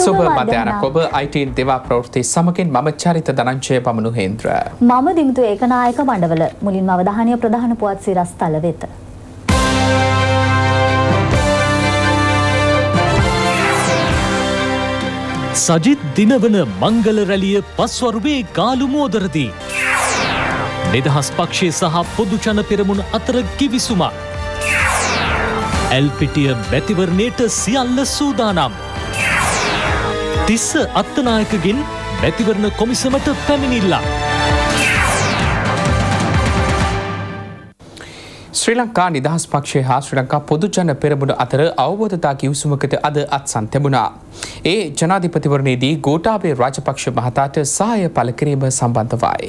සුබ මධ්‍යහ්නයක් ඔබ IT දේවා ප්‍රවෘත්ති සමගින් මම චරිත ධනංජය පමණු හේන්ද්‍ර. මම දිමුතු ඒකනායක මණ්ඩවල මුලින්ම අවධානය ප්‍රධාන පුවත් සිරස්තල වෙත. සජිත් දිනවන මංගල රැලිය පස්වරුවේ ගාලු මෝදරදී. නිදහස් පක්ෂය සහ පොදු ජන පෙරමුණ අතර කිවිසුමක්. එල්පිටිය මැතිවරණයට සියල්ල සූදානම්. තිස්ස අත්තනායකගෙන් මැතිවරණ කොමිසමට පැමිණිල්ලක්. ශ්‍රී ලංකා නිදහස් පක්ෂය හා ශ්‍රී ලංකා පොදු ජන පෙරමුණ අතර අවබෝධතා කිවිසුමකට අද අත්සන් තිබුණා. ඒ ජනාධිපතිවරණයේදී ගෝඨාභය රාජපක්ෂ මහතාට සහාය පළ කිරීම සම්බන්ධවයි.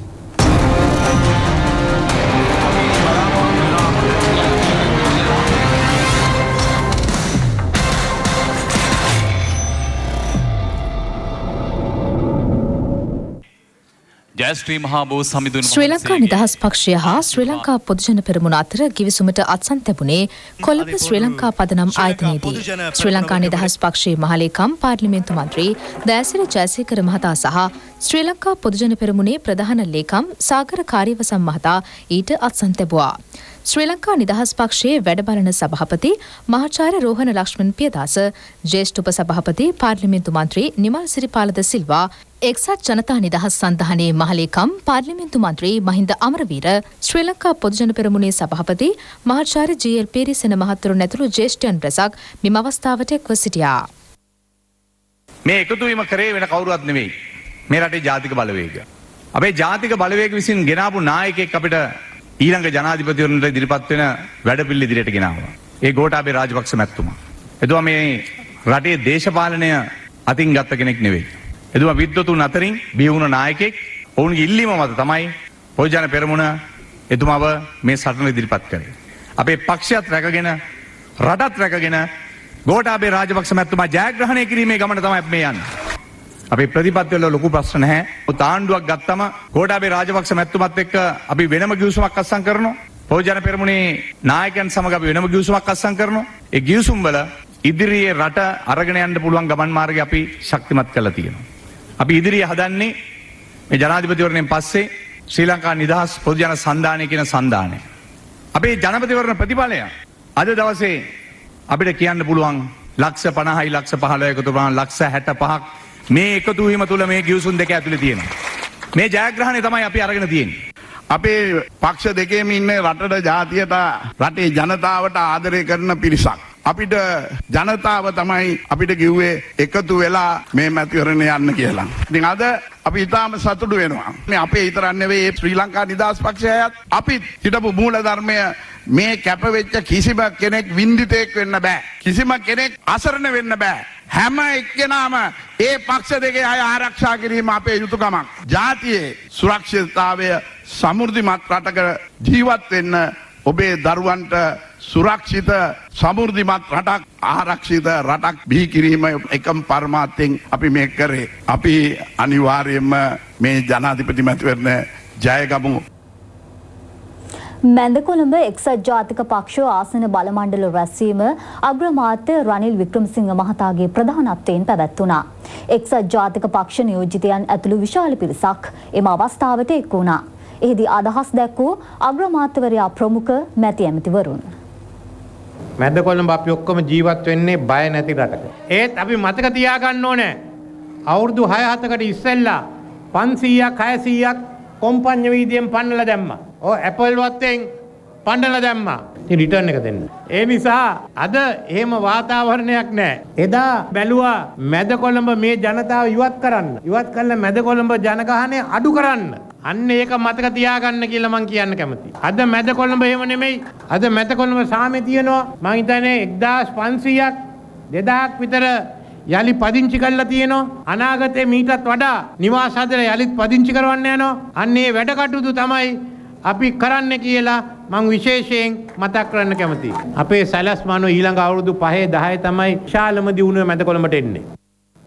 ශ්‍රී ලංකා නිදහස් පක්ෂය හා ශ්‍රී ලංකා පොදුජන පෙරමුණ අතර කිවිසුමට අත්සන් තැබුණේ කොළඹ ශ්‍රී ලංකා පදනම් ආයතනයේදී. ශ්‍රී ලංකා නිදහස් පක්ෂයේ මහලේකම් පාර්ලිමේන්තු මන්ත්‍රී දෑසිරි ජයසේකර මහතා සහ ශ්‍රී ලංකා පොදුජන පෙරමුණේ ප්‍රධාන ලේකම් සාගර කාර්යවසම් මහතා ඊට අත්සන් තැබුවා. ශ්‍රී ලංකා නිදහස් පක්ෂයේ වැඩබලන සභාපති මහාචාර්ය රෝහණ ලක්ෂ්මන් පියදාස, ජ්‍යෙෂ්ඨ උපසභාපති පාර්ලිමේන්තු මන්ත්‍රී නිමල් සිරිපාල ද සිල්වා, එක්සත් ජනතා නිදහස් සන්ධානයේ මහලේකම් පාර්ලිමේන්තු මන්ත්‍රී මහින්ද අමරවීර, ශ්‍රී ලංකා පොදුජන පෙරමුණේ සභාපති මහාචාර්ය ජී.එල්. පීරිසෙන මහතුරුන් ඇතුළු ජ්‍යෙෂ්ඨයන් රැසක් මෙම අවස්ථාවට එක්ව සිටියා. මේ එකතු වීම කරේ වෙන කවුරුවත් නෙවෙයි. මේ රටේ ජාතික බලවේගය. අපේ ජාතික බලවේග විසින් ගෙනාවු නායකයෙක් අපිට ඊළඟ ජනාධිපතිවරණයට ඉදිරිපත් වෙන වැඩපිළිවෙල ඉදිරියට ගෙනාවා. ඒ ගෝඨාභය රාජපක්ෂ මැතිතුමා. එතුමා මේ රටේ දේශපාලනය අතින් ගත්ත කෙනෙක් නෙවෙයි. එතුමා විද්වතුන් අතරින් බිහි වුණ නායකයෙක්. ඔවුන්ගේ ඉල්ලීම මත තමයි පොදු ජන පෙරමුණ එතුමාව මේ සටන ඉදිරිපත් කරේ. අපේ පක්ෂයත් රැකගෙන රටත් රැකගෙන ගෝඨාභය රාජපක්ෂ මැතිතුමා ජයග්‍රහණය කිරීමේ ගමන තමයි මේ යන්නේ. අපේ ප්‍රතිපත්තිවල ලොකු ප්‍රශ්න නැහැ. තාණ්ඩුවක් ගත්තම ගෝඨාභය රාජපක්ෂ මැතිතුමත් එක්ක අපි වෙනම ගිවිසුමක් අත්සන් කරනවා. පොදු ජන පෙරමුණේ නායකයන් සමග අපි වෙනම ගිවිසුමක් අත්සන් කරනවා. ඒ ගිවිසුම් වල ඉදිරියේ රට අරගෙන යන්න පුළුවන් ගමන් මාර්ගය අපි ශක්තිමත් කරලා තියෙනවා. අපි ඉදිරියේ හදන්නේ මේ ජනාධිපතිවරණයෙන් පස්සේ ශ්‍රී ලංකා නිදහස් පොදු ජන සන්ධානය කියන සන්ධානය. අපේ ජනපතිවරණ ප්‍රතිඵලය අද දවසේ අපිට කියන්න පුළුවන් ලක්ෂ 50යි ලක්ෂ 15 එකතු වුණා ලක්ෂ 65ක් මේ එකතු වීම තුළ මේ ගිවිසුම් දෙක ඇතුලේ තියෙනවා. මේ ජයග්‍රහණය තමයි අපි අරගෙන තියෙන්නේ. අපේ පක්ෂ දෙකේම ඉන්න රටට ජාතියට රටේ ජනතාවට ආදරය කරන පිරිසක්. අපිට ජනතාව තමයි අපිට කිව්වේ එකතු වෙලා මේ මැතිවරණ යන්න කියලා. ඉතින් අද අපි ඉතාම සතුටු වෙනවා. මේ අපේ විතරක් නෙවෙයි ශ්‍රී ලංකා නිදහස් පක්ෂයත් අපි හිටපු මූලධර්මය මේ කැපවෙච්ච කිසිම කෙනෙක් වින්දිතෙක් වෙන්න බෑ. කිසිම කෙනෙක් අසරණ වෙන්න බෑ. හැම එක්කෙනාම ඒ පක්ෂ දෙකේ අය ආරක්ෂා කිරීම අපේ යුතුයකමක්. ජාතියේ සුරක්ෂිතතාවය සමෘද්ධිමත් රටක ජීවත් වෙන්න ඔබේ දරුවන්ට සුරක්ෂිත සමෘද්ධිමත් රටක් ආරක්ෂිත රටක් බිහි කිරීම එකම පරමාර්ථයෙන් අපි මේ කරේ. අපි අනිවාර්යයෙන්ම මේ ජනාධිපති මැතිවරණ ජයගමු. මැදකොළඹ එක්සත් ජාතික පක්ෂ ආසන බල මණ්ඩල රැස්වීම අග්‍රාමාත්‍ය රනිල් වික්‍රමසිංහ මහතාගේ ප්‍රධානත්වයෙන් පැවැත්වුණා. එක්සත් ජාතික පක්ෂ නියෝජිතයන් ඇතුළු විශාල පිරිසක් එම අවස්ථාවට එක් වුණා. එහිදී අදහස් දැක්වූ අග්‍රාමාත්‍යවරයා ප්‍රමුඛ මැති ඇමතිවරුන්. මැදකොළඹ අපි ඔක්කොම ජීවත් වෙන්නේ බය නැති රටක. ඒත් අපි මතක තියාගන්න ඕනේ අවුරුදු 6-7කට ඉස්සෙල්ලා 500ක් 600ක් කොම්පඤ්ඤ වීදියෙන් පන්නලා දැම්මා. ඔය ඇපල් වත්තෙන් පන්නලා දැම්මා. ඉතින් රිටර්න් එක දෙන්න. ඒ නිසා අද එහෙම වාතාවරණයක් නැහැ. එදා බැලුවා මැදකොළඹ මේ ජනතාව ඉවත් කරන්න. ඉවත් කළා මැදකොළඹ ජනගහනය අඩු කරන්න. අන්න ඒක මතක තියාගන්න කියලා මං කියන්න කැමතියි. අද මැදකොළඹ එහෙම නෙමෙයි. අද මැදකොළඹ සාමේ තියෙනවා. මං හිතන්නේ 1500ක් 2000ක් විතර යලි පදිංචි කරලා තියෙනවා. අනාගතේ මීටත් වඩා නිවාස හදලා යලිත් පදිංචි කරවන්න යනවා. අන්න ඒ වැඩ කටයුතු තමයි අපි කරන්න කියලා මං විශේෂයෙන් මතක් කරන්න කැමතියි. අපේ සැලැස්ම අනුව ඊළඟ අවුරුදු 5 10 තමයි ශාලම දියුණුව මැදකොළඹට එන්නේ.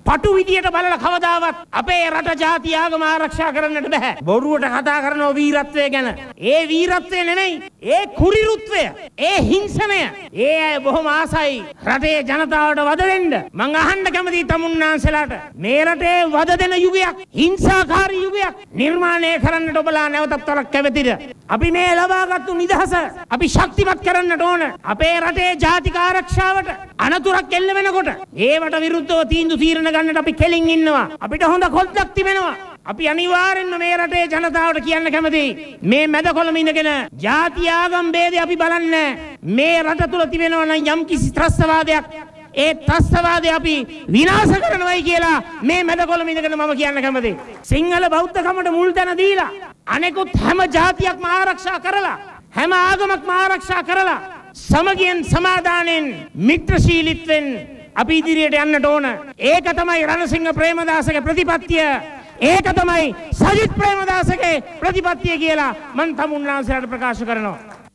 පටු විදියට බලලා කවදාවත් අපේ රට ජාති ආගම ආරක්ෂා කරන්නට බෑ. බොරුවට කතා කරනවා වීරත්වය ගැන. ඒ වීරත්වය නෙමෙයි. ඒ කුරිරුත්වය. ඒ හිංසනය. ඒ අය බොහොම ආසයි රටේ ජනතාවට වද දෙන්න. මං අහන්න කැමතියි තමුන්නාන්සලාට. මේ රටේ වද දෙන යුගයක්, හිංසාකාරී යුගයක් නිර්මාණය කරන්නට ඔබලා නැවතත් වරක් කැමතිද? අපි මේ ලබාගත්තු නිදහස අපි ශක්තිමත් කරන්නට ඕන. අපේ රටේ ජාතික ආරක්ෂාවට අනතුරක් එල්ල වෙනකොට ඒවට විරුද්ධව තීන්දුව తీරන ගන්නට අපි කෙලින් ඉන්නවා. අපිට හොඳ කොල්ලක් තිබෙනවා. අපි අනිවාර්යෙන්ම මේ රටේ ජනතාවට කියන්න කැමතියි. මේ මැදකොළම ඉඳගෙන ජාති ආගම් ભેදේ අපි බලන්නේ. මේ රට තුල තිබෙනවා නම් යම්කිසි ත්‍රස්තවාදයක්, ඒ ත්‍රස්තවාදය අපි විනාශ කරනවායි කියලා මේ මැදකොළම ඉඳගෙන මම කියන්න කැමතියි. සිංහල බෞද්ධකමට මුල් තැන දීලා අනෙකුත් හැම ජාතියක්ම ආරක්ෂා කරලා, හැම ආගමක්ම ආරක්ෂා කරලා සමගියෙන් සමාදානෙන් මිත්‍රශීලීත්වෙන් අපි ඉදිරියට යන්නට ඕන. ඒක තමයි රණසිංහ ප්‍රේමදාසගේ ප්‍රතිපත්තිය. ඒක තමයි සජිත් ප්‍රේමදාසගේ ප්‍රතිපත්තිය කියලා මම තමුන්නාන්සලාට ප්‍රකාශ කරනවා.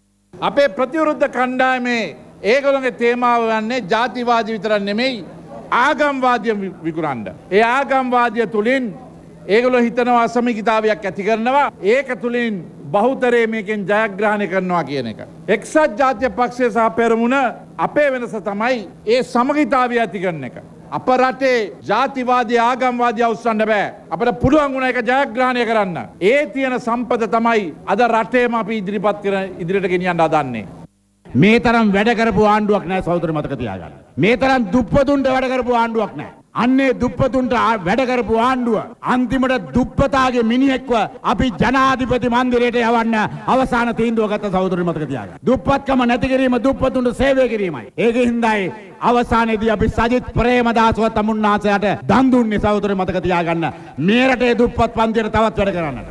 අපේ ප්‍රතිවිරුද්ධ කණ්ඩායමේ ඒගොල්ලෝගේ තේමාව වන්නේ ජාතිවාදී විතරක් නෙමෙයි ආගම්වාදිය විකුණන්න. ඒ ආගම්වාදිය තුලින් ඒගොල්ලෝ හිතනවා අසමගිතාවයක් ඇති කරනවා. ඒක තුලින් බහුතරය මේකෙන් ජයග්‍රහණය කරනවා කියන එක. එක්සත් ජාතික පක්ෂය සහ පෙරමුණ අපේ වෙනස තමයි ඒ සමගිතාවය ඇති කරන එක. අප රටේ ජාතිවාදී ආගම්වාදී අවුස්සන්න බෑ. අපිට පුළුවන් වුණා ඒක ජයග්‍රහණය කරන්න. ඒ තියෙන සම්පත තමයි අද රටේම අපි ඉදිරිපත් කරන ඉදිරියට ගෙනියන්න හදන්නේ. මේ තරම් වැඩ කරපු ආණ්ඩුවක් නැහැ සහෝදර මතක තියාගන්න. මේ තරම් දුප්පතුන්ට වැඩ කරපු ආණ්ඩුවක් නැහැ. අන්නේ දුප්පතුන්ට වැඩ කරපු ආණ්ඩුව අන්තිමට දුප්පතාගේ මිනිහෙක්ව අපි ජනාධිපති මන්දිරයට යවන්න අවසාන තීන්දුව ගත්ත සහෝදර මතක තියාගන්න. දුප්පත්කම නැති කිරීම දුප්පතුන්ට සේවය කිරීමයි. ඒකින්දයි අවසානයේදී අපි සජිත් ප්‍රේමදාසව තමුන්නාසයට දන් දුන්නේ සහෝදර මතක තියාගන්න. මේ රටේ දුප්පත් පන්තියට තවත් වැඩ කරන්නට.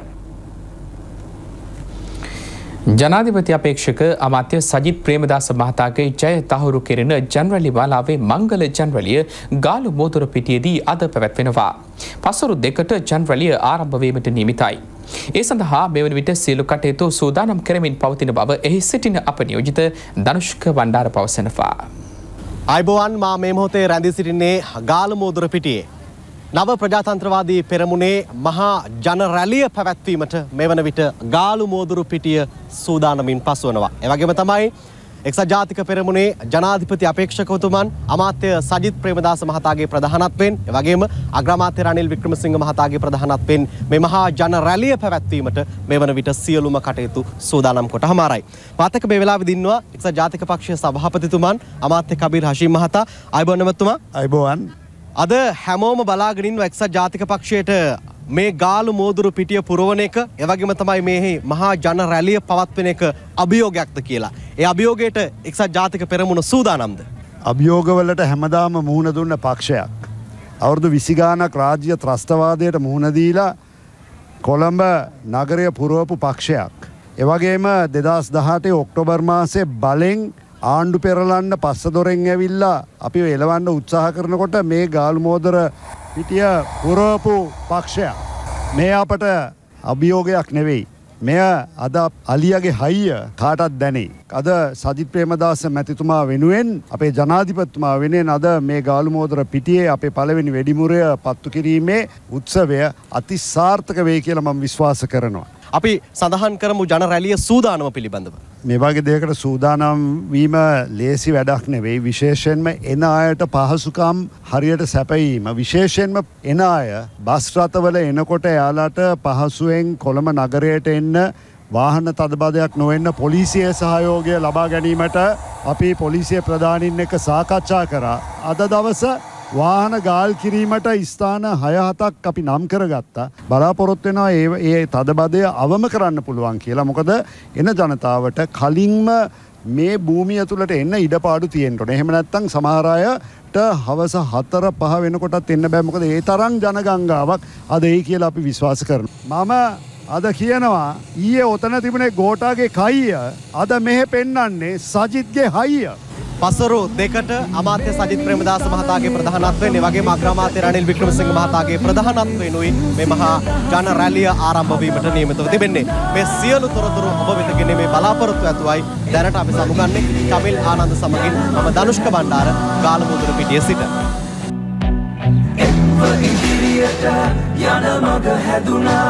ජනාධිපති අපේක්ෂක අමාත්‍ය සජිත් ප්‍රේමදාස මහතාගේ ජය තහවුරු කෙරෙන ජනරලි මාලාවේ මංගල ජනරලිය ගාලු මෝතර පිටියේදී අද පැවැත්වෙනවා. පසුරු 2ට ජනරලිය ආරම්භ වීමට නියමිතයි. ඒ සඳහා මෙවන විට සියලු කටයුතු සූදානම් කරමින් පවතින බව එහි සිටින අප නියෝජිත ධනුෂ්ක වණ්ඩාර පවසනවා. අයිබෝවන් මා මේ මොහොතේ රැඳී සිටින්නේ ගාලු මෝතර පිටියේ. නව ප්‍රජාතන්ත්‍රවාදී පෙරමුණේ මහා ජන රැළිය පැවැත්වීමට මෙවන විට ගාලු මෝදුරු පිටිය සූදානමින් පසුවනවා. එවැගේම තමයි එක්සත් ජාතික පෙරමුණේ ජනාධිපති අපේක්ෂකතුමන් අමාත්‍ය සජිත් ප්‍රේමදාස මහතාගේ ප්‍රධානත්වයෙන් එවැගේම අග්‍රාමාත්‍ය රනිල් වික්‍රමසිංහ මහතාගේ ප්‍රධානත්වයෙන් මේ මහා ජන රැළිය පැවැත්වීමට මෙවන විට සියලුම කටයුතු සූදානම් කොට හමාරයි. පාතක මේ වෙලාවේ දින්නවා එක්සත් ජාතික පක්ෂයේ සභාපතිතුමන් අමාත්‍ය කබීර් හෂීම් මහතා. අයිබෝන් නැමතුමා. අයිබෝන්. අද හැමෝම බලාගෙන ඉන්න එක්සත් ජාතික පක්ෂයට මේ ගාලු මෝදුරු පිටිය පුරවන එක එවැගේම තමයි මේ මහා ජන රැළිය පවත්වන එක අභියෝගයක්ද කියලා. ඒ අභියෝගයට එක්සත් ජාතික පෙරමුණ සූදානම්ද? අභියෝගවලට හැමදාම මුහුණ දුන්න පක්ෂයක්. අවුරුදු 20 ගානක් රාජ්‍ය ත්‍රස්තවාදයට මුහුණ දීලා කොළඹ නගරය පුරවපු පක්ෂයක්. එවැගේම 2018 ඔක්තෝබර් මාසයේ බලෙන් ආණ්ඩු පෙරලන්න පස්ස දොරෙන් ඇවිල්ලා අපි එලවන්න උත්සාහ කරනකොට මේ ගාලු මෝදර පිටිය පුරවපු පක්ෂයක්. මේ අපට අභියෝගයක් නෙවෙයි. මෙය අද අලියගේ හයිය කාටත් දැනේ. අද සජිත් ප්‍රේමදාස මැතිතුමා වෙනුවෙන් අපේ ජනාධිපතිතුමා වෙනුවෙන් අද මේ ගාලු මෝදර පිටියේ අපේ පළවෙනි වෙඩිමුරය පත්තු කිරීමේ උත්සවය අතිසාර්ථක වෙයි කියලා මම විශ්වාස කරනවා. අපි සඳහන් කරමු ජන රැළිය සූදානම පිළිබඳව. මේ වගේ දෙයකට සූදානම් වීම ලේසි වැඩක් නෙවෙයි. විශේෂයෙන්ම එන අයට පහසුකම් හරියට සැපයීම. විශේෂයෙන්ම එන අය බස් රථවල එනකොට එයාලට පහසුවෙන් කොළඹ නගරයට එන්න වාහන තදබදයක් නොවෙන්න පොලිසියේ සහයෝගය ලබා ගැනීමට අපි පොලිසිය ප්‍රධානීන් එක්ක සාකච්ඡා කරා. අද දවස වාහන ගාල් කිරීමට ස්ථාන 6-7ක් අපි නම් කරගත්තා. බලාපොරොත්තු වෙනවා ඒ තදබදය අවම කරන්න පුළුවන් කියලා. මොකද එන ජනතාවට කලින්ම මේ භූමිය තුලට එන්න ඉඩපාඩු තියෙන්න ඕනේ. එහෙම නැත්නම් සමහර අයට හවස 4-5 වෙනකොටත් එන්න බෑ. මොකද ඒ තරම් ජනගංගාවක් අද එයි කියලා අපි විශ්වාස කරනවා. මම අද කියනවා ඊයේ ඔතන තිබුණේ ගෝඨාගේ කයිය. අද මෙහෙ පෙන්වන්නේ සජිත්ගේ හයිය. පසරු 2ට අමාත්‍ය සජිත් ප්‍රේමදාස මහතාගේ ප්‍රධානත්වයෙන් එවැගේම අග්‍රාමාත්‍ය රනිල් වික්‍රමසිංහ මහතාගේ ප්‍රධානත්වයෙන්ුයි මේ මහා ජන රැළිය ආරම්භ වීමට නියමිතව තිබෙන්නේ. මේ සියලු තොරතුරු ඔබ වෙත ගෙනෙමේ බලාපොරොත්තු ඇතුවයි දැනට අපි සමුගන්නේ කමිල් ආනන්ද සමගින් මම ධනුෂ්ක බණ්ඩාර ගාලමුදුර පිටිය සිට. ඉදිරියට යන මග හැදුනා.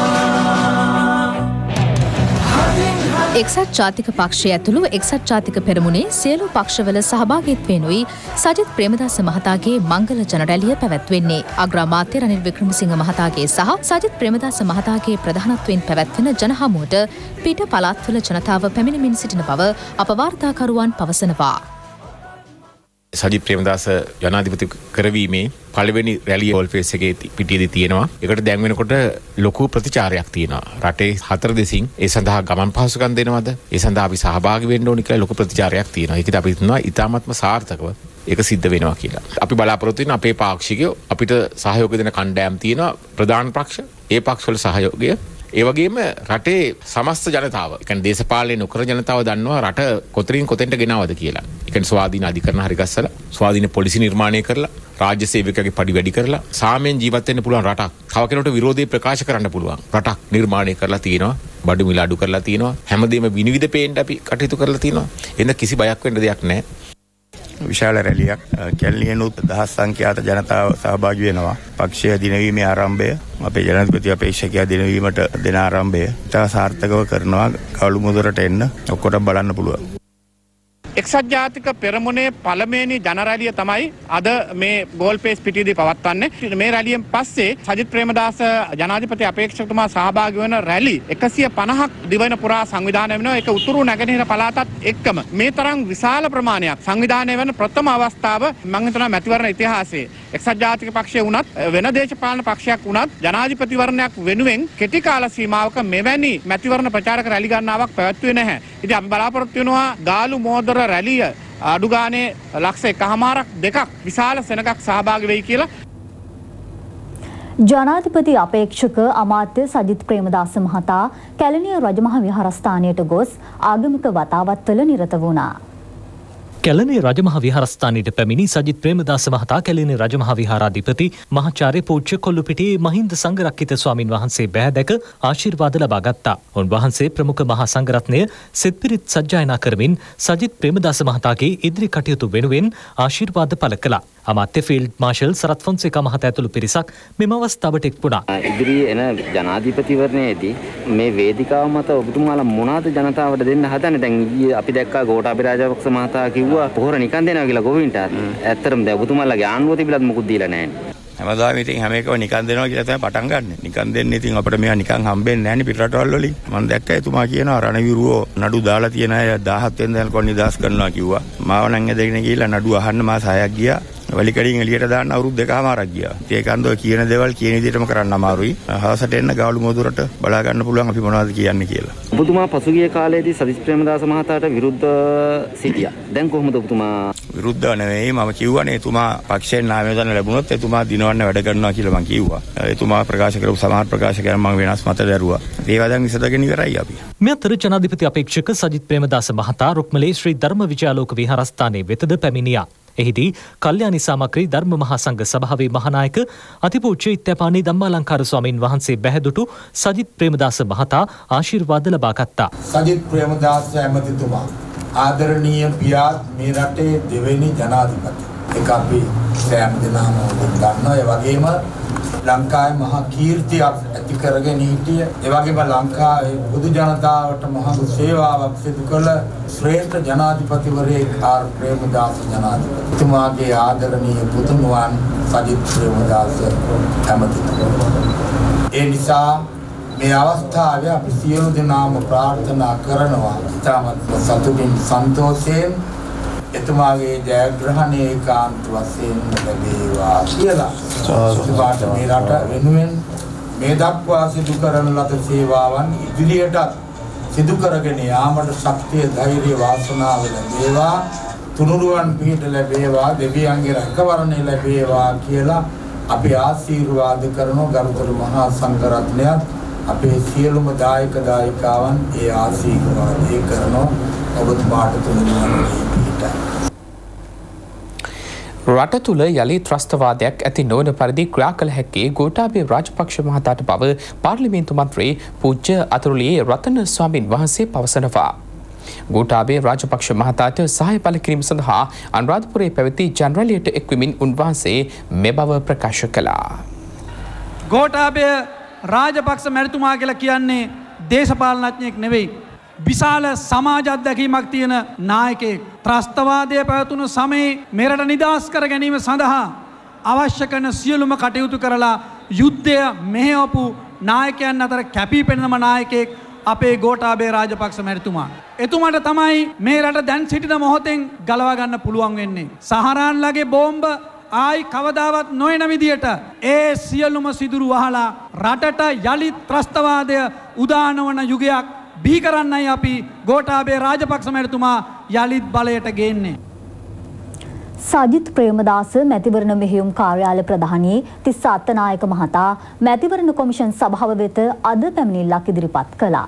එක්සත් ජාතික පක්ෂය ඇතුළු එක්සත් ජාතික පෙරමුණේ සියලු පක්ෂවල සහභාගීත්වයෙනුයි සජිත් ප්‍රේමදාස මහතාගේ මංගල ජන රැළිය පැවැත්වෙන්නේ. අග්‍රාමාත්‍ය රනිල් වික්‍රමසිංහ මහතාගේ සහ සජිත් ප්‍රේමදාස මහතාගේ ප්‍රධානත්වයෙන් පැවැත්වෙන ජනහමුවට පිට පළාත්වල ජනතාව පැමිණෙමින් සිටින බව අප වාර්තාකරුවන් පවසනවා. සජිත් ප්‍රේමදාස ජනාධිපති කරවීමේ පළවෙනි රැළිය ගෝල්ෆේස් එකේ පිටියේදී තියෙනවා. ඒකට දැන් වෙනකොට ලොකු ප්‍රතිචාරයක් තියෙනවා. රටේ හතර දෙසින් ඒ සඳහා ගමන් පහසුකම් දෙනවද? ඒ සඳහා අපි සහභාගී වෙන්න ඕනි කියලා ලොකු ප්‍රතිචාරයක් තියෙනවා. ඒකට අපි හිතනවා ඉතාමත්ම සාර්ථකව ඒක සිද්ධ වෙනවා කියලා. අපි බලාපොරොත්තු වෙන අපේ පාක්ෂිකයෝ අපිට සහයෝගය දෙන කණ්ඩායම් තියෙනවා. ප්‍රධාන පක්ෂ ඒ පක්ෂවල සහයෝගය ඒ වගේම රටේ සමස්ත ජනතාව, ඒ කියන්නේ දේශපාලනය නොකර ජනතාව දන්නවා රට කොතරින් කොතෙන්ට ගෙනවද කියලා. ඒ කියන්නේ ස්වාධීන අධිකරණ හරි ගස්සලා, ස්වාධීන පොලිසි නිර්මාණය කරලා, රාජ්‍ය සේවකයාගේ පඩි වැඩි කරලා, සාමයෙන් ජීවත් වෙන්න පුළුවන් රටක්. තව කෙනෙකුට විරෝධය ප්‍රකාශ කරන්න පුළුවන් රටක් නිර්මාණය කරලා තියෙනවා. බඩු මිල අඩු කරලා තියෙනවා. හැමදේම විනිවිද පේන්න අපි කටයුතු කරලා තියෙනවා. එන්න කිසි බයක් වෙන්න දෙයක් නැහැ. විශාල රැලියක් කැලණියනුත් දහස් සංඛ්‍යාත ජනතාව සහභාගී වෙනවා. පක්ෂය දිනවීමේ ආරම්භය අපේ ජනාධිපති අපේක්ෂකයා දිනවීමට දෙන ආරම්භය ඉතා සාර්ථකව කරනවා. කවුළු මුදරට එන්න ඔක්කොටම බලන්න පුළුවන්. එක්සත් ජාතික පෙරමුණේ පළමුවෙනි ජන රැළිය තමයි අද මේ ගෝල්ෆේස් පිටියේදී පවත්වන්නේ. මේ රැළියෙන් පස්සේ සජිත් ප්‍රේමදාස ජනාධිපති අපේක්ෂකතුමා සහභාගී වන රැලි 150ක් දිවයින පුරා සංවිධානය වෙනවා. ඒක උතුරු නැගෙනහිර පළාතත් එක්කම මේ තරම් විශාල ප්‍රමාණයක් සංවිධානය වෙන ප්‍රථම අවස්ථාව මම හිතනවා මැතිවරණ ඉතිහාසයේ. එක්සත් ජාතික පක්ෂය වුණත් වෙන දේශපාලන පක්ෂයක් වුණත් ජනාධිපතිවරණයක් වෙනුවෙන් කෙටි කාල සීමාවක මෙවැනි මැතිවරණ ප්‍රචාරක රැලි ගණනාවක් පැවැත්වුවේ නැහැ. ඉතින් අපි බලාපොරොත්තු වෙනවා ගාලු මෝදර රැළිය අඩු ගානේ ලක්ෂ 1.5-2ක් විශාල සෙනගක් සහභාගී වෙයි කියලා. ජනාධිපති අපේක්ෂක අමාත්‍ය සජිත් ප්‍රේමදාස මහතා කැලණිය රජමහා විහාරස්ථානයට ගොස් ආගමික වතාවත්වල නිරත වුණා. කැලණිය රජමහා විහාරස්ථානයට පැමිණි සජිත් ප්‍රේමදාස මහතා කැලණිය රජමහා විහාරාධිපති මහාචාර්ය පූජ්‍ය කොල්ලුපිටියේ මහින්ද සංඝරක්කිත ස්වාමින් වහන්සේ බැහැ දැක ආශිර්වාද ලබා ගත්තා. උන්වහන්සේ ප්‍රමුඛ මහා සංඝරත්නය සෙත්පිරිත් සජ්ජායනා කරමින් සජිත් ප්‍රේමදාස මහතාගේ ඉදිරි කටයුතු වෙනුවෙන් ආශිර්වාද පළ කළා. අමාත්‍ය ෆීල්ඩ් මාෂල් සරත් ෆොන්සේකා මහතා ඇතුළු පිරිසක් මෙම අවස්ථාවට එක් වුණා. ඉදිරියේ එන ජනාධිපතිවරණයේදී මේ වේදිකාව මත ඔබතුමාලා මොනවාද ජනතාවට දෙන්න හදන්නේ? දැන් ඊයේ අපි දැක්කා ගෝඨාභය රාජපක්ෂ මහතා කිව්වා පොහොර නිකන් දෙනවා කියලා ගොවින්ට. ඇත්තටම දැන් ඔබතුමාලාගේ ආණ්ඩුව තිබිලත් මොකුත් දීලා නැහැ. හැමදාම ඉතින් හැම එකම නිකන් දෙනවා කියලා තමයි පටන් ගන්න. නිකන් දෙන්නේ ඉතින් අපිට මේවා නිකන් හම්බෙන්නේ නැහැ නේ පිටරටවල් වලින්. මම දැක්කා එතුමා කියනවා රණවිරුවෝ නඩු දාලා තියෙන අය 17 වෙනිදා යනකොට නිදාස් කරනවා කිව්වා. මාව නම් ඇදගෙන ගිහිල්ලා නඩු අහන්න මාස 6ක් ගියා. වලිකඩින් එළියට දාන්න අවුරුදු 2කමාරක් ගියා. ඒක අන්දෝ කියන දේවල් කියන විදිහටම කරන්න අමාරුයි. හවසට එන්න ගාලු මොදුරට බලා ගන්න පුළුවන් අපි මොනවද කියන්නේ කියලා. ඔබතුමා පසුගිය කාලේදී සජිත් ප්‍රේමදාස මහතාට විරුද්ධ සිටියා. දැන් කොහොමද ඔබතුමා විරුද්ධව නෙවෙයි මම කියවනේ එතුමා පක්ෂයෙන් නාමය දන්න ලැබුණොත් එතුමා දිනවන්න වැඩ කරනවා කියලා මම කිව්වා. එතුමා ප්‍රකාශ කරපු සමහර ප්‍රකාශ කරන මම වෙනස් මත දැරුවා. ඒවා දැන් විසඳගෙන ඉවරයි අපි. මේ අතර ජනාධිපති අපේක්ෂක සජිත් ප්‍රේමදාස මහතා රුක්මලේ ශ්‍රී ධර්ම විජයාලෝක විහාරස්ථානයේ වෙතද පැමිණියා. එහිදී කල්යාණි සාමග්‍රී ධර්ම මහා සංඝ සභාවේ මහානායක අතිපූජ්‍ය ඉත්තපානී ධම්මාලංකාර ස්වාමින් වහන්සේ බැහැදුටු සජිත් ප්‍රේමදාස මහතා ආශිර්වාද ලබා ගත්තා. සජිත් ප්‍රේමදාස ඇමතිතුමා ආදරණීය පියාත් මේ රටේ දෙවෙනි ජනාධිපති. ඒක අපි සෑම දිනම ගන්නවා. ඒ වගේම ලංකාවේ මහා කීර්තියක් ඇති කරගෙන හිටිය. ඒ වගේම ලංකාවේ පොදු ජනතාවට මහා සේවාවක් සිදු කළ ශ්‍රේෂ්ඨ ජනාධිපතිවරයෙක් ආර් ප්‍රේමදාස ජනාධිපති. තුමාගේ ආදරණීය පුතුණුවන් සජිත් ප්‍රේමදාස ඇමතිතුමා. ඒ නිසා මේ අවස්ථාවේ අපි සියලු දෙනාම ප්‍රාර්ථනා කරනවා ඉතාමත් සතුටින් සන්තෝෂයෙන් එතුමාගේ ජයග්‍රහණය ඒකාන්ත වශයෙන් ලැබේවා කියලා සුභාට මේ රට වෙනුවෙන් මේ දක්වා සිදු කරන ලද සේවාවන් ඉදිරියටත් සිදු කරගෙන යාමට ශක්තිය ධෛර්ය වාසනාව ලැබේවා තුනුරුවන් පිහිට ලැබේවා දෙවියන්ගේ රැකවරණය ලැබේවා කියලා අපි ආශිර්වාද කරන ගරුතර මහා සංඝරත්නයත් අපේ සියලුම දායක දායිකාවන් ඒ ආශිර්වාදය කරනවා ඔබතුමාට තුනුරුවන් රට තුළ යළි ත්‍රස්තවාදයක් ඇති නොවන පරිදි ක්‍රියා කළ හැක්කේ ගෝඨාභය රාජපක්ෂ මහතාට බව පාර්ලිමේන්තු මන්ත්‍රී පූජ්‍ය අතුරුලියේ රතන ස්වාමින් වහන්සේ පවසනවා. ගෝඨාභය රාජපක්ෂ මහතාට සහාය පළ කිරීම සඳහා අනුරාධපුරයේ පැවති ජනරැලියට එක්වමින් උන්වහන්සේ මේ බව ප්‍රකාශ කළා. ගෝඨාභය රාජපක්ෂ මැතිතුමා කියලා කියන්නේ දේශපාලනඥයෙක් නෙවෙයි. විශාල සමාජ අත්දැකීමක් තියෙන නායකයෙක්. ත්‍රස්තවාදය පැවතුණු සමයේ මෙරට නිදහස් කර ගැනීම සඳහා අවශ්‍ය කරන සියලුම කටයුතු කරලා යුද්ධය මෙහෙයවපු නායකයන් අතර කැපී පෙනෙනම නායකයෙක් අපේ ගෝඨාභය රාජපක්ෂ මැතිතුමා. එතුමාට තමයි මේ රට දැන් සිටින මොහොතෙන් ගලවා ගන්න පුළුවන් වෙන්නේ. සහරාන්ලගේ බෝම්බ ආයි කවදාවත් නොයන විදියට ඒ සියලුම සිදුරු වහලා රටට යලිත් ත්‍රස්තවාදය උදානවන යුගයක් බිහි කරන්නයි අපි ගෝඨාභය රාජපක්ෂ මැතිතුමා යලිත් බලයට ගේන්නේ. සජිත් ප්‍රේමදාස මැතිවරණ මෙහෙයුම් කාර්යාලය ප්‍රධානී තිස්ස අත්තනායක මහතා මැතිවරණ කොමිෂන් සභාව වෙත අද පැමිණිල්ලක් ඉදිරිපත් කළා.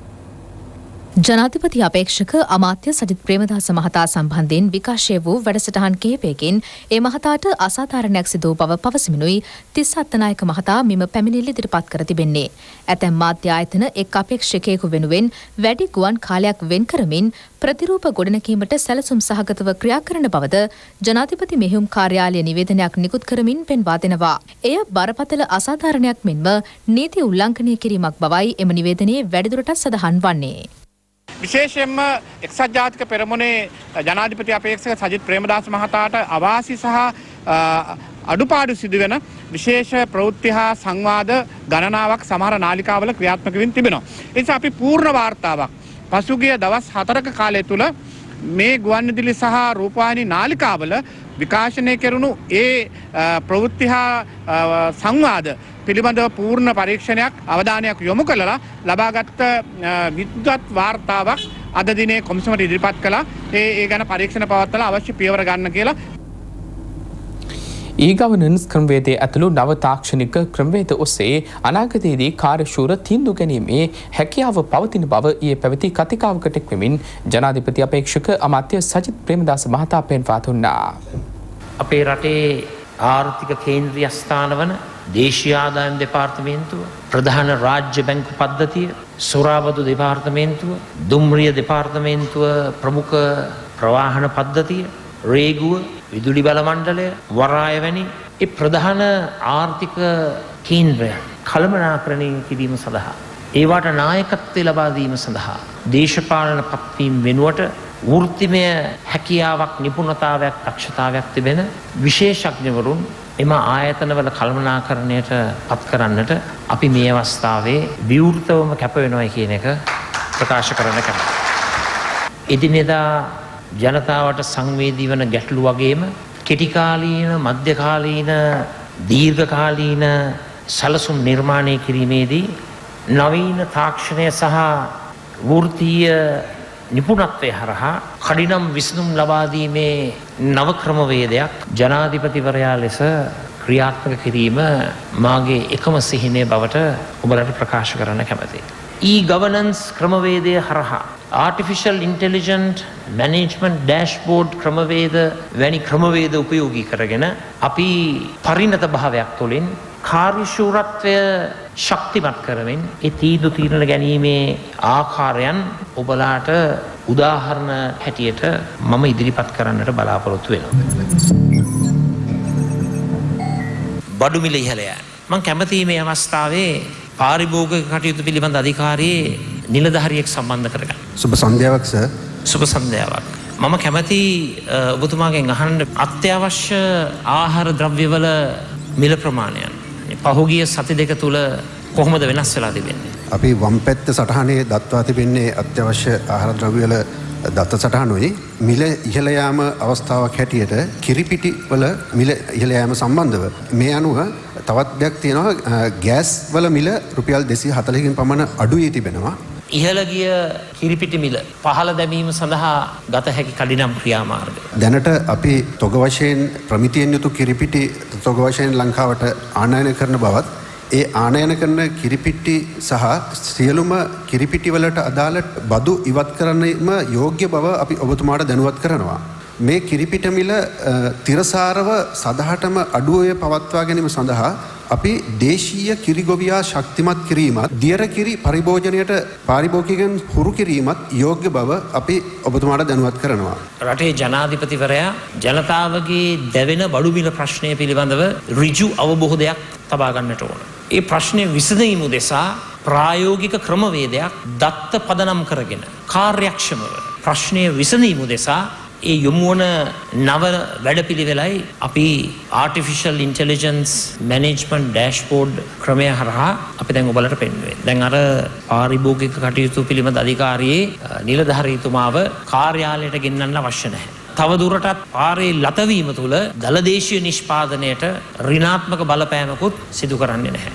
ජනාධිපති අපේක්ෂක අමාත්‍ය සජිත් ප්‍රේමදාස මහතා සම්බන්ධයෙන් විකාශය වූ වැඩසටහන් කිහිපයකින් ඒ මහතාට අසාධාරණයක් සිදු වූ බව පවසමිනුයි තිස්ස අත්තනායක මහතා මෙම පැමිණිල්ල ඉදිරිපත් කර තිබෙන්නේ. ඇතැම් මාධ්‍ය ආයතන එක් අපේක්ෂකයෙකු වෙනුවෙන් වැඩි ගුවන් කාලයක් වෙන් කරමින් ප්‍රතිරූප ගොඩනැගීමට සැලසුම් සහගතව ක්‍රියා කරන බවද ජනාධිපති මෙහෙයුම් කාර්යාලය නිවේදනයක් නිකුත් කරමින් පෙන්වා දෙනවා. එය බරපතල අසාධාරණයක් මෙන්ම නීති උල්ලංඝනය කිරීමක් බවයි එම නිවේදනයේ වැඩිදුරටත් සඳහන් වන්නේ. විශේෂයෙන්ම එක්සත් ජාතික පෙරමුණේ ජනාධිපති අපේක්ෂක සජිත් ප්‍රේමදාස මහතාට අවාසි සහ අඩුපාඩු සිදුවෙන විශේෂ ප්‍රවෘත්ති හා සංවාද ගණනාවක් සමහර නාලිකාවල ක්‍රියාත්මක වෙමින් තිබෙනවා. ඒ නිසා අපි පූර්ණ වාර්තාවක් පසුගිය දවස් 4ක කාලය තුල මේ ගුවන්විදුලි සහ රූපවාහිනී නාලිකාවල විකාශනය කෙරුණු ඒ ප්‍රවෘත්ති හා සංවාද පිළිබඳව පූර්ණ පරීක්ෂණයක් අවධානයක් යොමු කළා ලබාගත් විද්වත් වාර්තාවක් අද දිනේ කොමිසමට ඉදිරිපත් කළා. ඒ ගැන පරීක්ෂණ පවත්වලා අවශ්‍ය පියවර ගන්න කියලා. ඊගවර්නන්ස් ක්‍රමවේදයේ ඇතුළු නව තාක්ෂණික ක්‍රමවේද ඔස්සේ අනාගතයේදී කාර්යශූර තීන්දුව ගැනීමේ හැකියාව පවතින බව ඊයේ පැවති කතිකාවකට එක්වමින් ජනාධිපති අපේක්ෂක අමාත්‍ය සජිත් ප්‍රේමදාස මහතා පෙන්වා දුන්නා. අපේ රටේ ආර්ථික කේන්ද්‍රීය ස්ථාන වන දේශීය ආදායම් දෙපාර්තමේන්තුව, ප්‍රධාන රාජ්‍ය බැංකු පද්ධතිය, සොරාබදු දෙපාර්තමේන්තුව, දුම්රිය දෙපාර්තමේන්තුව, ප්‍රමුඛ ප්‍රවාහන පද්ධතිය, රේගුව, විදුලි බල මණ්ඩලය, වරාය වැනි ඒ ප්‍රධාන ආර්ථික කේන්ද්‍රයන් කළමනාකරණය කිරීම සඳහා ඒවට නායකත්වය ලබා දීම සඳහා දේශපාලන පත්වීම් වෙනුවට වෘත්තිමය හැකියාවක්, නිපුණතාවයක්, දක්ෂතාවයක් තිබෙන විශේෂඥවරුන් එම ආයතනවල කළමනාකරණයට පත් කරන්නට අපි මේ අවස්ථාවේ විවෘතවම කැප වෙනවා කියන එක ප්‍රකාශ කරන්න කැමතියි. එදිනෙදා ජනතාවට සංවේදී වන ගැටලු වගේම කෙටිකාලීන, මධ්‍යකාලීන, දීර්ඝකාලීන සැලසුම් නිර්මාණය කිරීමේදී නවීන තාක්ෂණය සහ වෘත්තීය නිපුණත්වය හරහා කඩිනම් විසඳුම් ලබා දීමේ නව ක්‍රමවේදයක් ජනාධිපතිවරයා ලෙස ක්‍රියාත්මක කිරීම මාගේ එකම සිහිනය බවට ඔබලට ප්‍රකාශ කරන්න කැමතියි. E-governance ක්‍රමවේදය හරහා Artificial Intelligent Management Dashboard ක්‍රමවේද වැනි ක්‍රමවේද උපයෝගී කරගෙන අපි පරිණත භාවයක් තුළින් කාර්යශූරත්වය ශක්තිමත් කරමින් ඒ තීන්දුව తీරන ගැනීමේ ආකාරයන් ඔබලාට උදාහරණ හැටියට මම ඉදිරිපත් කරන්නට බලාපොරොත්තු වෙනවා. බඩු මිල ඉහළ යෑම. මම කැමතියි මේ අවස්ථාවේ පාරිභෝගික කටයුතු පිළිබඳ අධිකාරියේ නිලධාරියෙක් සම්බන්ධ කරගන්න. සුබ සන්ධ්‍යාවක් සර්. සුබ සන්ධ්‍යාවක්. මම කැමති ඔබතුමාගෙන් අහන්න අත්‍යවශ්‍ය ආහාර ද්‍රව්‍යවල මිල ප්‍රමාණයන් පහුගිය සති දෙක තුල කොහොමද වෙනස් වෙලා තිබෙන්නේ? අපි වම් පැත්ත සටහනේ දක්වා තිබෙන්නේ අත්‍යවශ්‍ය ආහාර ද්‍රව්‍යවල දත්ත සටහනුයි මිල ඉහළ යාම අවස්ථාවක් හැටියට කිරිපිටි වල මිල ඉහළ යාම සම්බන්ධව මේ අනුව තවත් දෙයක් තියෙනවා ගෑස් වල මිල රුපියල් 240කින් පමණ අඩු වී තිබෙනවා. ඉහළ ගිය කිරිපිටි මිල පහළ දැමීම සඳහා ගත හැකි කඩිනම් ක්‍රියාමාර්ග. දැනට අපි තොග වශයෙන් ප්‍රමිතියෙන් යුතු කිරිපිටි තොග වශයෙන් ලංකාවට ආනයනය කරන බවත් ඒ ආනයන කරන කිරිපිටි සහ සියලුම කිරිපිටි වලට අදාළ බදු ඉවත් කරන්නම යෝග්‍ය බව අපි ඔබතුමාට දැනුවත් කරනවා. මේ කිරිපිට මිල තිරසාරව සදහටම අඩුවේ පවත්වා ගැනීම සඳහා අපි දේශීය කිරිගොවියා ශක්තිමත් කිරීමත් දියර කිරි පරිභෝජනයට පාරිභෝගිකයන් හුරු කිරීමත් යෝග්‍ය බව අපි ඔබතුමාට දැනුවත් කරනවා. රටේ ජනාධිපතිවරයා ජනතාවගේ දැවෙන බඩු මිල ප්‍රශ්නය පිළිබඳව ඍජු අවබෝධයක් තබා ගන්නට ඕන. ඒ ප්‍රශ්නය විසඳීම උදෙසා ප්‍රායෝගික ක්‍රමවේදයක් දත්ත පදනම් කරගෙන කාර්යක්ෂමව ප්‍රශ්නය විසඳීම උදෙසා ඒ යොමුවන නව වැඩපිළිවෙලයි අපි ආටිෆිෂල් ඉන්ටෙලිජන්ස් මැනේජ්මන්ට් ඩෑෂ්බෝඩ් ක්‍රමය හරහා අපි දැන් ඔබලට පෙන්වුවේ. දැන් අර පාරිභෝගික කටයුතු පිළිබඳ අධිකාරියේ නිලධාරීතුමාව කාර්යාලයට ගෙන්නන්න අවශ්‍ය නැහැ. තවදුරටත් පාරේ ලතවීම තුළ දළදේශීය නිෂ්පාදනයට ඍණාත්මක බලපෑමකුත් සිදු කරන්නේ නැහැ.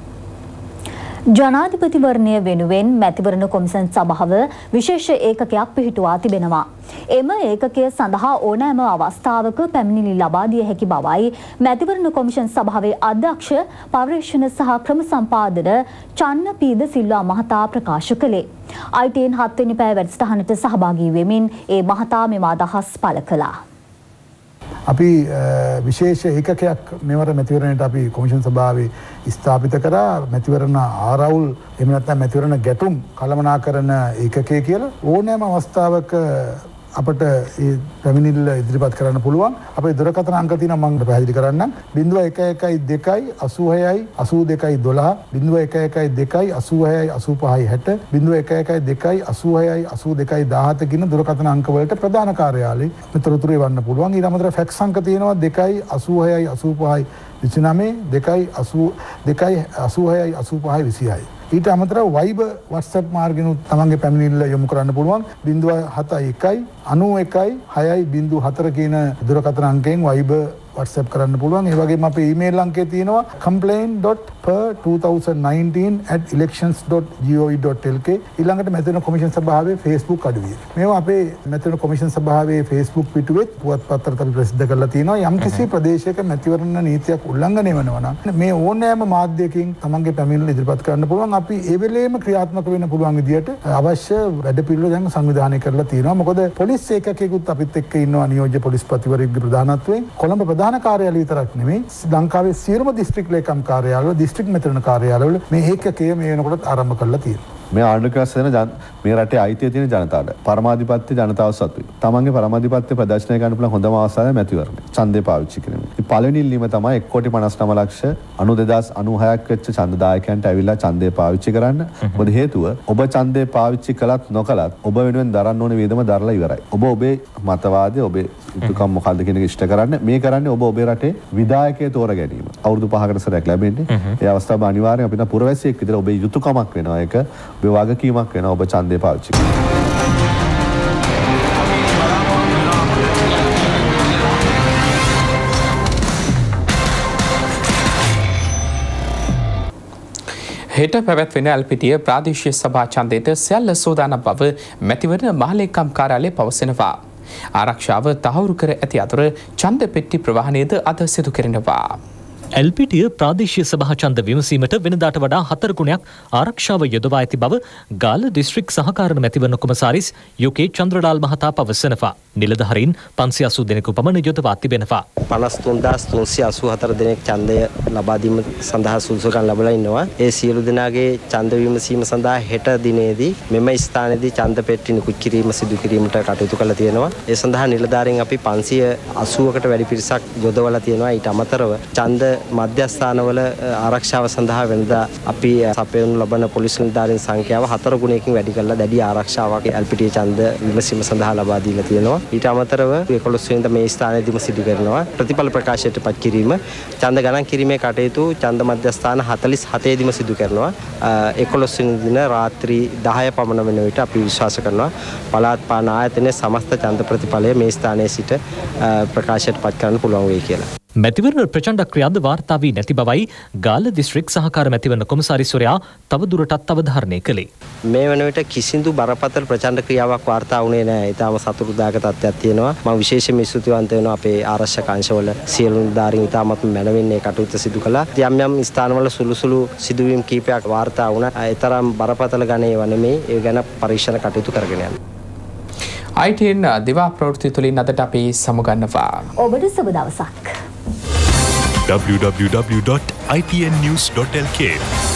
ජනාධිපතිවරණය වෙනුවෙන් මැතිවරණ කොමිසම් සභාව විශේෂ ඒකකයක් පිහිටුවා තිබෙනවා. එම ඒකකය සඳහා ඕනෑම අවස්ථාවක පැමිණිලි ලබා දිය හැකි බවයි මැතිවරණ කොමිෂන් සභාවේ අධ්‍යක්ෂ පර්යේෂණ සහ ක්‍රම සම්පාදන චන්න පීද සිල්වා මහතා ප්‍රකාශ කළේ. ITN 7 වෙනි පැය වැඩසටහනට සහභාගී වෙමින් ඒ මහතා මෙම අදහස් පළ කළා. අපි විශේෂ ඒකකයක් මෙවර මැතිවරණයට අපි කොමිෂන් සභාවේ ස්ථාපිත කරා. මැතිවරණ ආරවුල් එහෙම නැත්නම් මැතිවරණ ගැටුම් කළමනාකරන ඒකකය කියලා ඕනෑම අවස්ථාවක අපට ඒ පැමිණිල්ල ඉදිරිපත් කරන්න පුළුවන්. අපේ දුරකථන අංක තියෙනවා මම පැහැදිලි කරන්නම්. 0112 86 82 12 0112 86 85 60 0112 86 82 17 කියන දුරකථන අංක වලට ප්‍රධාන කාර්යාලයේ මෙතරතුරු එවන්න පුළුවන්. ඊට අමතරව ෆැක්ස් අංක තියෙනවා 2 86 85 29 2 86 85 26. ඊට අමතරව වයිබර් WhatsApp මාර්ගෙනුත් තමන්ගේ පැමිණිල්ල යොමු කරන්න පුළුවන්. 071 91 6.04 කියන දුරකථන අංකයෙන් වයිබර් WhatsApp කරන්න පුළුවන්. ඒ වගේම අපේ ඊමේල් අංකය තියෙනවා complaint.per2019@elections.gov.lk. ඊළඟට මැතිවරණ කොමිෂන් සභාවේ Facebook අඩවිය. මේවා අපේ මැතිවරණ කොමිෂන් සභාවේ Facebook පිටුවේ පුවත්පත්තරත් අපි ප්‍රසිද්ධ කරලා තියෙනවා. යම්කිසි ප්‍රදේශයක මැතිවරණ නීතියක් උල්ලංඝනය වෙනවා නම් මේ ඕනෑම මාධ්‍යයකින් තමන්ගේ පැමිණිල්ල ඉදිරිපත් කරන්න පුළුවන්. අපි ඒ වෙලේම ක්‍රියාත්මක වෙන්න පුළුවන් විදියට අවශ්‍ය වැඩපිළිවෙල දැන් සංවිධානය කරලා තියෙනවා. මොකද පොලිස් ඒකකයකුත් අපිත් එක්ක ඉන්නවා නියෝජ්‍ය පොලිස්පතිවරයෙකුගේ ප්‍රධානත්වයෙන්. කොළඹ ප්‍රධාන කාර්යාලය විතරක් නෙමෙයි ලංකාවේ සියලුම දිස්ත්‍රික් ලේකම් කාර්යාලවල දිස්ත්‍රික් මැතිවරණ කාර්යාලවල මේ ඒකකය මේ වෙනකොට ආරම්භ කරලා තියෙනවා. මේ ආණ්ඩුක්‍රමය මේ රටේ අයිතිය තියෙන ජනතාවට පරමාධිපත්‍ය ජනතාව සතුයි. තමන්ගේ පරමාධිපත්‍ය ප්‍රදර්ශනය කරන්න පුළුවන් හොඳම අවස්ථාව මැතිවරණය. ඡන්දේ පාවිච්චි කිරීම. ඉතින් පළවෙනි ඉල්ලීම තමයි 1,59,96,000ක් වෙච්ච ඡන්දදායකයන්ට ඇවිල්ලා ඡන්දේ පාවිච්චි කරන්න. මොකද හේතුව ඔබ ඡන්දේ පාවිච්චි කළත් නොකළත් ඔබ වෙනුවෙන් දරන්න ඕනේ වේදම දරලා ඉවරයි. ඔබ ඔබේ මතවාදය ඔබේ යුතුකම් මොකක්ද කියන එක ඉෂ්ට කරන්න. මේ කරන්නේ ඔබ ඔබේ රටේ විධායකයෙක් තෝරා ගැනීම. අවුරුදු 5කට සැරයක් ලැබෙන්නේ. ඒ අවස්ථාව අනිවාර්යයෙන් අපිට පුරවැසියෙක් විදිහට ඔබේ යුතුකමක් වෙනවා. ඒක ඔබේ වගකීමක් වෙනවා ඔබ ඡන්දේ පාවිච්චි කරන්න. හෙට පැවැත්වෙන ඇල්පිටිය ප්‍රාදේශීය සභා ඡන්දයට සියල්ල සූදානම් බව මැතිවරණ මහලේකම් කාර්යාලය පවසනවා. ආරක්ෂාව තහවුරු කර ඇති අතර ඡන්ද පෙට්ටි ප්‍රවාහනයද අද සිදු කෙරෙනවා. එල්පිටිය ප්‍රාදේශීය සභා ඡන්ද විමසීමට වෙනදාට වඩා 4 ගුණයක් ආරක්ෂාව යොදවා ඇති බව ගාල්ල දිස්ත්‍රික් සහකාරණ මැතිවරණ කොමසාරිස් යුකේ චන්ද්‍රලාල් මහතා පවසනවා. නිලධාරීන් 580 දෙනෙකු පමණ යොදවා තිබෙනවා. 53384 දෙනෙක් ඡන්දය ලබා දීම සඳහා සුදුසුකම් ලැබලා ඉන්නවා. ඒ සියලු දෙනාගේ ඡන්ද විමසීම සඳහා හෙට දිනේදී මෙම ස්ථානයේදී ඡන්ද පෙට්ටි නිකුත් කිරීම සිදු කිරීමට කටයුතු කරලා තියෙනවා. ඒ සඳහා නිලධාරීන් අපි 580කට වැඩි පිරිසක් යොදවලා තියෙනවා. ඊට අමතරව ඡන්ද මධ්‍යස්ථානවල ආරක්ෂාව සඳහා වෙනදා අපි සපයනු ලබන පොලිස් නිලධාරීන් සංඛ්‍යාව 4 ගුණයකින් වැඩි කරලා දැඩි ආරක්ෂාවක් එල්පිටිය ඡන්ද විමසීම සඳහා ලබා දීලා තියෙනවා. ඊට අමතරව 11 වෙනිදා මේ ස්ථානයේදීම සිදු කරනවා ප්‍රතිඵල ප්‍රකාශයට පත් කිරීම ඡන්ද ගණන් කිරීමේ කටයුතු ඡන්ද මධ්‍යස්ථාන 47 දීම සිදු කරනවා. 11 වෙනි දින රාත්‍රී 10 පමණ වෙන විට අපි විශ්වාස කරනවා පළාත් පාලන ආයතනයේ සමස්ත ඡන්ද ප්‍රතිඵලය මේ ස්ථානයේ සිට ප්‍රකාශයට පත් කරන්න පුළුවන් වෙයි කියලා. මැතිවරණ ප්‍රචණ්ඩ ක්‍රියාද වාර්තා වී නැති බවයි ගාල්ල දිස්ත්‍රික් සහකාර මැතිවරණ කොමසාරිස්වරයා තවදුරටත් අවධාරණය කළේ. මේ වන විට කිසිදු බරපතල ප්‍රචණ්ඩ ක්‍රියාවක් වාර්තා වුණේ නැහැ. ඊටම සතුටුදායක තත්ත්වයක් තියෙනවා. මම විශේෂයෙන්ම ස්තුතිවන්ත වෙනවා අපේ ආරක්ෂක අංශවල සියලු නිලධාරීන් ඊටමත් මැනවින් මේ කටයුත්ත සිදු කළා. යම් යම් ස්ථානවල සුළු සිදුවීම් කීපයක් වාර්තා වුණා. ඒතරම් බරපතල ගණයේ නෙමෙයි. ඒ ගැන පරීක්ෂණ කටයුතු කරගෙන යනවා. ITN දිවා ප්‍රවෘත්ති තුලින් අදට අපි සමුගන්නවා. ඔබට සුබ දවසක්. www.itnnews.lk